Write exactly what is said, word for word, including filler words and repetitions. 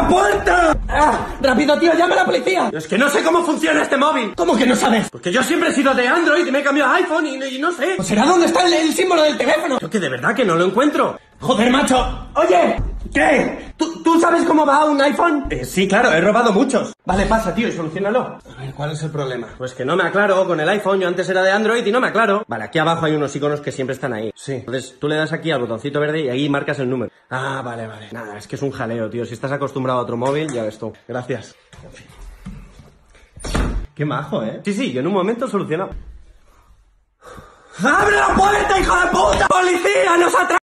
la puerta! ¡Ah! ¡Rápido, tío! ¡Llama a la policía! Es que no sé cómo funciona este móvil. ¿Cómo que no sabes? Porque yo siempre he sido de Android y me he cambiado a iPhone y, y no sé. Pues será dónde está el, el símbolo del teléfono. Yo que de verdad que no lo encuentro. Joder, macho. Oye, ¿qué? ¿Tú, ¿tú sabes cómo va un iPhone? Eh, sí, claro, he robado muchos. Vale, pasa, tío, y solucionalo. A ver, ¿cuál es el problema? Pues que no me aclaro con el iPhone. Yo antes era de Android y no me aclaro. Vale, aquí abajo hay unos iconos que siempre están ahí. Sí. Entonces tú le das aquí al botoncito verde y ahí marcas el número. Ah, vale, vale. Nada, es que es un jaleo, tío. Si estás acostumbrado a otro móvil, ya ves tú. Gracias. En fin. Qué majo, ¿eh? Sí, sí, yo en un momento soluciono. ¡Abre la puerta, hijo de puta! ¡Policía, nos atrae!